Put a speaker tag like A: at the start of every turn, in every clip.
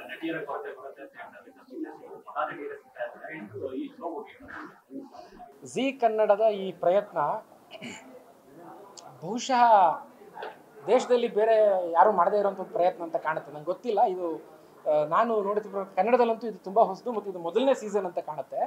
A: ನಟಿಯರ ಕೊರತೆ ಬರುತ್ತೆ ಮಹಾನಟಿಯರ ಈ ಶೋ ಬಗ್ಗೆ
B: ಜೀ ಕನ್ನಡದ ಈ ಪ್ರಯತ್ನ ಬಹುಶಃ ದೇಶದಲ್ಲಿ ಬೇರೆ ಯಾರು ಮಾಡದೇ ಇರೋಂಥ ಪ್ರಯತ್ನ ಅಂತ ಕಾಣುತ್ತೆ. ನಂಗೆ ಗೊತ್ತಿಲ್ಲ, ಇದು ನಾನು ನೋಡಿದ ಕನ್ನಡದಲ್ಲಂತೂ ಇದು ತುಂಬ ಹೊಸದು ಮತ್ತು ಇದು ಮೊದಲನೇ ಸೀಸನ್ ಅಂತ ಕಾಣುತ್ತೆ.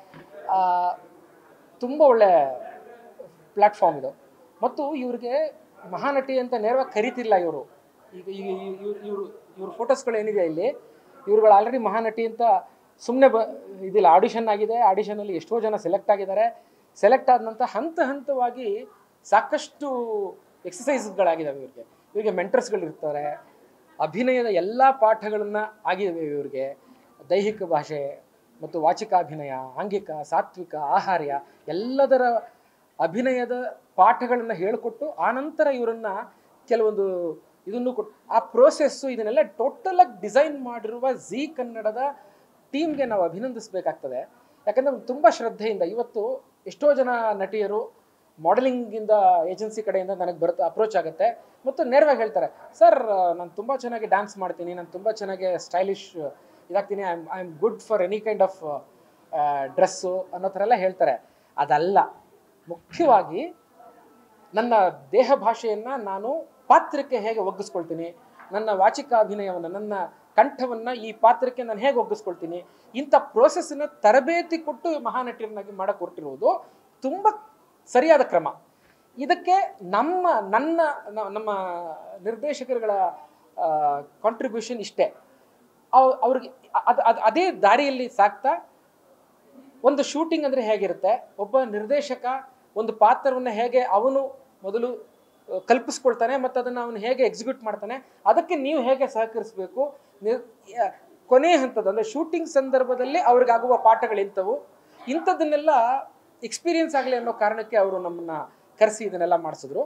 B: ತುಂಬ ಒಳ್ಳೆ ಪ್ಲ್ಯಾಟ್ಫಾರ್ಮ್ ಇದು. ಮತ್ತು ಇವ್ರಿಗೆ ಮಹಾನಟಿ ಅಂತ ನೇರವಾಗಿ ಕರಿತಿಲ್ಲ ಇವರು. ಈಗ ಇವ್ರ ಫೋಟೋಸ್ಗಳು ಏನಿದೆ ಇಲ್ಲಿ, ಇವ್ರುಗಳು ಆಲ್ರೆಡಿ ಮಹಾನಟಿ ಅಂತ ಸುಮ್ಮನೆ ಇದಿಲ್ಲ, ಆಡಿಷನ್ ಆಗಿದೆ. ಆಡಿಷನಲ್ಲಿ ಎಷ್ಟೋ ಜನ ಸೆಲೆಕ್ಟ್ ಆಗಿದ್ದಾರೆ. ಸೆಲೆಕ್ಟ್ ಆದ ನಂತರ ಹಂತ ಹಂತವಾಗಿ ಸಾಕಷ್ಟು ಎಕ್ಸಸೈಸ್ಗಳಾಗಿದ್ದಾವೆ ಇವರಿಗೆ ಮೆಂಟರ್ಸ್ಗಳಿರ್ತಾರೆ. ಅಭಿನಯದ ಎಲ್ಲ ಪಾಠಗಳನ್ನು ಆಗಿದ್ದಾವೆ ಇವರಿಗೆ. ದೈಹಿಕ ಭಾಷೆ ಮತ್ತು ವಾಚಿಕಾಭಿನಯ, ಆಂಗಿಕ, ಸಾತ್ವಿಕ, ಆಹಾರ್ಯ ಎಲ್ಲದರ ಅಭಿನಯದ ಪಾಠಗಳನ್ನು ಹೇಳಿಕೊಟ್ಟು ಆನಂತರ ಇವರನ್ನು ಕೆಲವೊಂದು ಇದನ್ನು ಕೊಟ್ಟು ಆ ಪ್ರೋಸೆಸ್ಸು ಇದನ್ನೆಲ್ಲ ಟೋಟಲಾಗಿ ಡಿಸೈನ್ ಮಾಡಿರುವ ಜೀ ಕನ್ನಡದ ಟೀಮ್ಗೆ ನಾವು ಅಭಿನಂದಿಸಬೇಕಾಗ್ತದೆ. ಯಾಕಂದರೆ ತುಂಬ ಶ್ರದ್ಧೆಯಿಂದ ಇವತ್ತು ಎಷ್ಟೋ ಜನ ನಟಿಯರು ಮಾಡೆಲಿಂಗಿಂದ ಏಜೆನ್ಸಿ ಕಡೆಯಿಂದ ನನಗೆ ಅಪ್ರೋಚ್ ಆಗುತ್ತೆ ಮತ್ತು ನೇರವಾಗಿ ಹೇಳ್ತಾರೆ, ಸರ್ ನಾನು ತುಂಬ ಚೆನ್ನಾಗಿ ಡ್ಯಾನ್ಸ್ ಮಾಡ್ತೀನಿ, ನಾನು ತುಂಬ ಚೆನ್ನಾಗಿ ಸ್ಟೈಲಿಶ್ ಇದಾಗ್ತೀನಿ, I am good for any kind of dress ಅನ್ನೋ ಥರ ಎಲ್ಲ ಹೇಳ್ತಾರೆ. ಅದಲ್ಲ, ಮುಖ್ಯವಾಗಿ ನನ್ನ ದೇಹ ಭಾಷೆಯನ್ನು ನಾನು ಪಾತ್ರಕ್ಕೆ ಹೇಗೆ ಒಗ್ಗಿಸ್ಕೊಳ್ತೀನಿ, ನನ್ನ ವಾಚಿಕಾಭಿನಯವನ್ನು, ನನ್ನ ಕಂಠವನ್ನು ಈ ಪಾತ್ರಕ್ಕೆ ನಾನು ಹೇಗೆ ಒಗ್ಗಿಸ್ಕೊಳ್ತೀನಿ, ಇಂಥ ಪ್ರೋಸೆಸ್ಸನ್ನು ತರಬೇತಿ ಕೊಟ್ಟು ಮಹಾನಟಿಯರನ್ನಾಗಿ ಮಾಡೋಕ್ಕೆ ಹೊರಟಿರುವುದು ತುಂಬ ಸರಿಯಾದ ಕ್ರಮ. ಇದಕ್ಕೆ ನಮ್ಮ ನಿರ್ದೇಶಕರುಗಳ ಕಾಂಟ್ರಿಬ್ಯೂಷನ್ ಇಷ್ಟೇ. ಅವ್ರಿಗೆ ಅದೇ ದಾರಿಯಲ್ಲಿ ಸಾಕ್ತಾ ಒಂದು ಶೂಟಿಂಗ್ ಅಂದರೆ ಹೇಗಿರುತ್ತೆ, ಒಬ್ಬ ನಿರ್ದೇಶಕ ಒಂದು ಪಾತ್ರವನ್ನು ಹೇಗೆ ಅವನು ಮೊದಲು ಕಲ್ಪಿಸ್ಕೊಳ್ತಾನೆ ಮತ್ತು ಅದನ್ನು ಅವನು ಹೇಗೆ ಎಕ್ಸಿಕ್ಯೂಟ್ ಮಾಡ್ತಾನೆ, ಅದಕ್ಕೆ ನೀವು ಹೇಗೆ ಸಹಕರಿಸಬೇಕು, ಕೊನೆ ಹಂತದ ಅಂದರೆ ಶೂಟಿಂಗ್ ಸಂದರ್ಭದಲ್ಲಿ ಅವ್ರಿಗಾಗುವ ಪಾಠಗಳಿಂಥವು, ಇಂಥದ್ದನ್ನೆಲ್ಲ ಎಕ್ಸ್ಪೀರಿಯನ್ಸ್ ಆಗಲಿ ಅನ್ನೋ ಕಾರಣಕ್ಕೆ ಅವರು ನಮ್ಮನ್ನು ಕರೆಸಿ ಇದನ್ನೆಲ್ಲ ಮಾಡಿಸಿದ್ರು.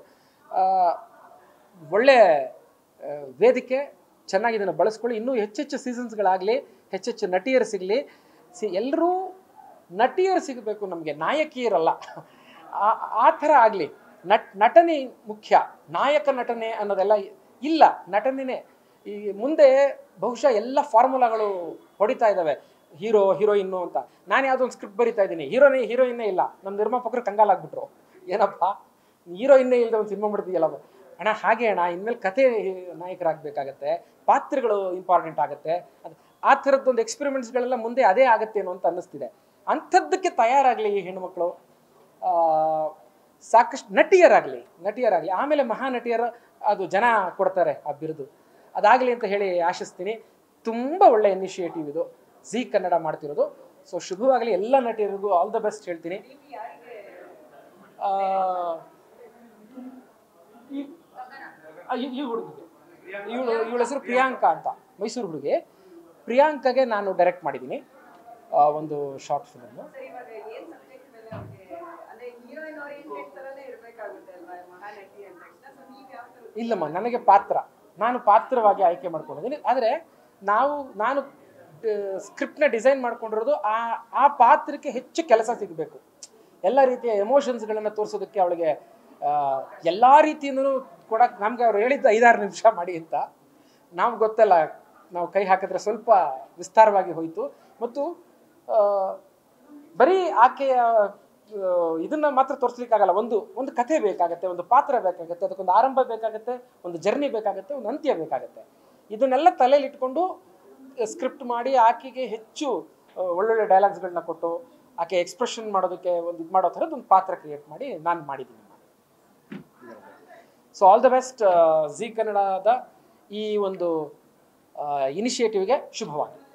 B: ಒಳ್ಳೆ ವೇದಿಕೆ, ಚೆನ್ನಾಗಿ ಇದನ್ನು ಬಳಸ್ಕೊಳ್ಳಿ. ಇನ್ನೂ ಹೆಚ್ಚೆಚ್ಚು ಸೀಸನ್ಸ್ಗಳಾಗಲಿ, ಹೆಚ್ಚೆಚ್ಚು ನಟಿಯರು ಸಿಗಲಿ. ಎಲ್ಲರೂ ನಟಿಯರು ಸಿಗಬೇಕು, ನಮಗೆ ನಾಯಕಿಯರಲ್ಲ. ಆ ಥರ ಆಗಲಿ. ನಟನೆ ಮುಖ್ಯ, ನಾಯಕ ನಟನೆ ಅನ್ನೋದೆಲ್ಲ ಇಲ್ಲ, ನಟನೆನೇ. ಈ ಮುಂದೆ ಬಹುಶಃ ಎಲ್ಲ ಫಾರ್ಮುಲಾಗಳು ಹೊಡಿತಾ ಇದ್ದಾವೆ, ಹೀರೋ ಹೀರೋಯಿನ್ನು ಅಂತ. ನಾನು ಯಾವುದೋ ಒಂದು ಸ್ಕ್ರಿಪ್ಟ್ ಬರಿತಾ ಇದ್ದೀನಿ, ಹೀರೋಯಿನ್ನೇ ಇಲ್ಲ. ನಮ್ಮ ನಿರ್ಮಾಪಕರು ಕಂಗಾಲಾಗ್ಬಿಟ್ರು, ಏನಪ್ಪ ಹೀರೋಯಿನ್ನೇ ಇಲ್ಲದೆ ಒಂದು ಸಿನಿಮಾ ಮಾಡ್ತೀಯಲ್ಲ ಅಣ್ಣ. ಹಾಗೆ ಅಣ್ಣ, ಇನ್ಮೇಲೆ ಕಥೆ ನಾಯಕರಾಗಬೇಕಾಗತ್ತೆ, ಪಾತ್ರಗಳು ಇಂಪಾರ್ಟೆಂಟ್ ಆಗುತ್ತೆ. ಆ ಥರದ್ದೊಂದು ಎಕ್ಸ್ಪೆರಿಮೆಂಟ್ಸ್ಗಳೆಲ್ಲ ಮುಂದೆ ಅದೇ ಆಗುತ್ತೇನೋ ಅಂತ ಅನ್ನಿಸ್ತಿದೆ. ಅಂಥದ್ದಕ್ಕೆ ತಯಾರಾಗಲಿ ಈ ಹೆಣ್ಮಕ್ಳು, ಸಾಕಷ್ಟು ನಟಿಯರಾಗಲಿ. ಆಮೇಲೆ ಮಹಾನಟಿಯರು ಅದು ಜನ ಕೊಡ್ತಾರೆ ಆ ಬಿರುದು, ಅದಾಗಲಿ ಅಂತ ಹೇಳಿ ಆಶಿಸ್ತೀನಿ. ತುಂಬ ಒಳ್ಳೆ ಇನಿಷಿಯೇಟಿವ್ ಇದು ಜೀ ಕನ್ನಡ ಮಾಡ್ತಿರೋದು. ಸೊ ಶುಭವಾಗಲಿ, ಎಲ್ಲ ನಟಿಯರಿಗೂ ಆಲ್ ದ ಬೆಸ್ಟ್ ಹೇಳ್ತೀನಿ. ಈ ಹುಡುಗಿಗೆ, ಇವಳ ಹೆಸರು ಪ್ರಿಯಾಂಕಾ ಅಂತ, ಮೈಸೂರು ಹುಡುಗಿ. ಪ್ರಿಯಾಂಕಾಗೆ ನಾನು ಡೈರೆಕ್ಟ್ ಮಾಡಿದ್ದೀನಿ ಒಂದು ಶಾರ್ಟ್ ಫಿಲ್ಮ್. ಇಲ್ಲಮ್ಮ, ನನಗೆ ನಾನು ಪಾತ್ರವಾಗಿ ಆಯ್ಕೆ ಮಾಡ್ಕೊಂಡಿದ್ದೀನಿ. ಆದರೆ ನಾನು ಸ್ಕ್ರಿಪ್ಟ್ನ ಡಿಸೈನ್ ಮಾಡ್ಕೊಂಡಿರೋದು ಆ ಪಾತ್ರಕ್ಕೆ ಹೆಚ್ಚು ಕೆಲಸ ಸಿಗಬೇಕು. ಎಲ್ಲ ರೀತಿಯ ಎಮೋಷನ್ಸ್ಗಳನ್ನು ತೋರಿಸೋದಕ್ಕೆ ಅವಳಿಗೆ ಎಲ್ಲ ರೀತಿಯಿಂದಲೂ ಕೊಡಕ್ಕೆ ನಮ್ಗೆ ಅವ್ರು ಹೇಳಿದ್ದು 5-6 ನಿಮಿಷ ಮಾಡಿ ಅಂತ. ನಾವು ಗೊತ್ತಲ್ಲ, ನಾವು ಕೈ ಹಾಕಿದ್ರೆ ಸ್ವಲ್ಪ ವಿಸ್ತಾರವಾಗಿ ಹೋಯಿತು. ಮತ್ತು ಬರೀ ಆಕೆಯ ಇದನ್ನು ಮಾತ್ರ ತೋರಿಸ್ಲಿಕ್ಕಾಗಲ್ಲ. ಒಂದು ಕಥೆ ಬೇಕಾಗತ್ತೆ, ಒಂದು ಪಾತ್ರ ಬೇಕಾಗತ್ತೆ, ಅದಕ್ಕೊಂದು ಆರಂಭ ಬೇಕಾಗತ್ತೆ, ಒಂದು ಜರ್ನಿ ಬೇಕಾಗತ್ತೆ, ಒಂದು ಅಂತ್ಯ ಬೇಕಾಗತ್ತೆ. ಇದನ್ನೆಲ್ಲ ತಲೆಯಲ್ಲಿ ಇಟ್ಕೊಂಡು ಸ್ಕ್ರಿಪ್ಟ್ ಮಾಡಿ ಆಕೆಗೆ ಹೆಚ್ಚು ಒಳ್ಳೊಳ್ಳೆ ಡೈಲಾಗ್ಸ್ಗಳನ್ನ ಕೊಟ್ಟು ಆಕೆ ಎಕ್ಸ್ಪ್ರೆಷನ್ ಮಾಡೋದಕ್ಕೆ ಒಂದು ಇದು ಮಾಡೋ ಥರದ್ದು ಒಂದು ಪಾತ್ರ ಕ್ರಿಯೇಟ್ ಮಾಡಿ ನಾನು ಮಾಡಿದ್ದೀನಿ. So all the best. Zee ಕನ್ನಡದ ಈ ಒಂದು ಇನಿಷಿಯೇಟಿವ್ಗೆ ಶುಭವಾಗಲಿ.